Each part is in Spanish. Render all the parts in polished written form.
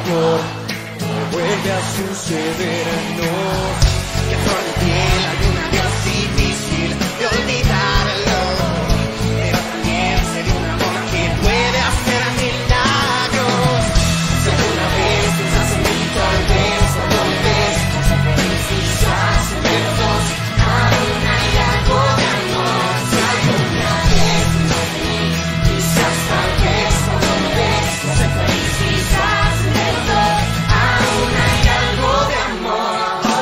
mejor. No vuelve a suceder, no. Que a flor de piel hay un adiós difícil de olvidarlo, pero también sé de un amor que puede hacer milagros. Si alguna vez piensas en mí, tal vez cuando me ves, vas a feliz y quizás entre los dos aún hay algo de amor. Si alguna vez piensas en mí, quizás tal vez cuando me ves, vas a feliz y quizás entre los dos aún hay algo de amor.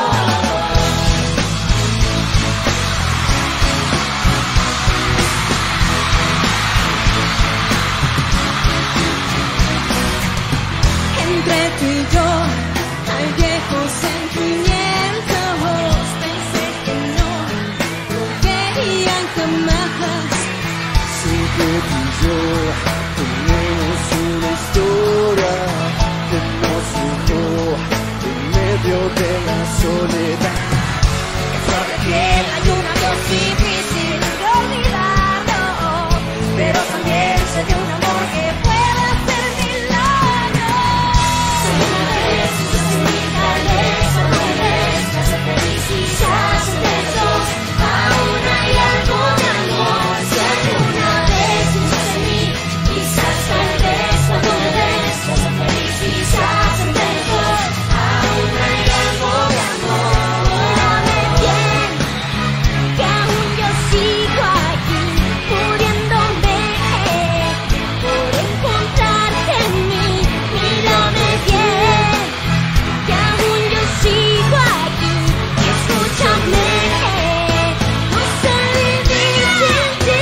Entre tú y yo hay viejos sentimientos. Pensé que no volverían jamás. Sé que tú y yo tenemos una historia que nos dejó en medio de la soledad. En flor de piel hay un adiós difícil de olvidarlo, pero también sé de un amor que puede hacer milagros. Si una vez piensas en mí, tal vez cuando me ves, me hace feliz y quizás entre los dos aún hay algo de amor. Si alguna vez piensas en mí, quizás tal vez cuando me ves, me hace feliz y quizás entre los dos aún hay algo de amor. Mírame bien, que aún yo sigo aquí, muriéndome por encontrarte en mí. Mírame bien, que aún yo sigo aquí, y escúchame, no sé vivir sin ti.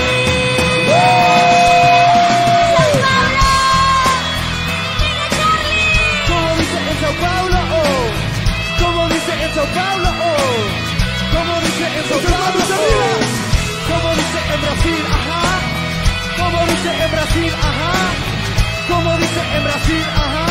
Sao Paulo, mira Charlie. Como dice en Sao Paulo, oh. Como dice en Sao Paulo, oh. Como dice en Sao Paulo, oh. Como dice en Brasil, ajá. Como dice en Brasil, ajá. Como dice en Brasil, ajá.